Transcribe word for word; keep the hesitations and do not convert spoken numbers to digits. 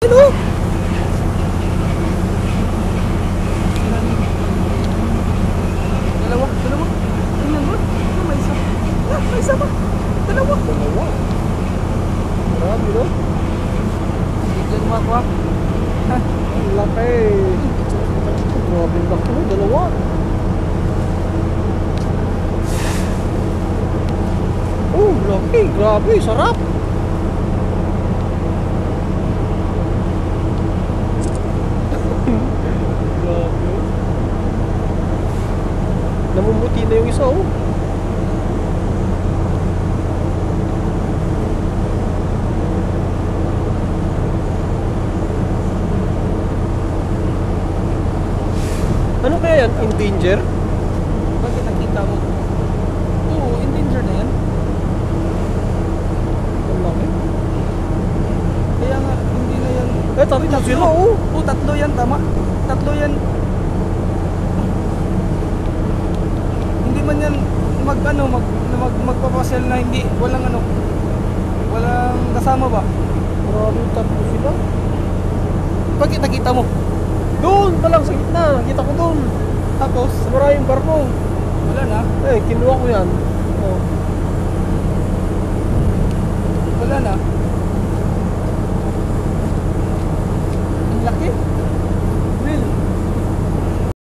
Ano? Dalawa, dalawa. Tingnan mo. Ah, may isa. Ah, may isa pa. Dalawa. Dalawa. Marami, no? Hindi dyan makuha. Ha? Ang laki. Grabe ang laki, no? Dalawa. Oh, laki. Grabe, sarap. Grabe. Namumuti na yung isa, oh. Ano kaya yan? In danger? Bakit nakita mo? Oo, in danger na yan. Ang laki. Kaya nga, hindi na yan. Eh, tatlo sila, oh. Oo, tatlo yan, tama. Tatlo yan. Hindi man yan mag ano, mag, mag, magpapasel na hindi, walang ano, walang kasama ba? Maraming tatlo sila. Bakit nakita mo? Doon pa lang sa gitna. Kita ko doon. Tapos, Sa maraming barko. wala na. Eh, kinuha ko yan. Oh.